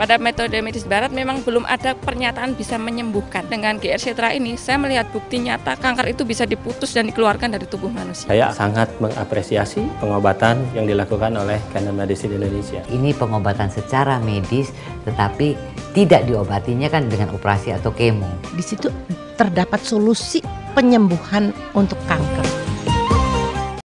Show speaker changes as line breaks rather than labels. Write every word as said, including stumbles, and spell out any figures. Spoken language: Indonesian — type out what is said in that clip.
Pada metode medis barat memang belum ada pernyataan bisa menyembuhkan. Dengan G R Cetra ini, saya melihat bukti nyata kanker itu bisa diputus dan dikeluarkan dari tubuh manusia.
Saya sangat mengapresiasi pengobatan yang dilakukan oleh Canon Medicine Indonesia.
Ini pengobatan secara medis, tetapi tidak diobatinya kan dengan operasi atau kemo.
Di situ terdapat solusi penyembuhan untuk kanker.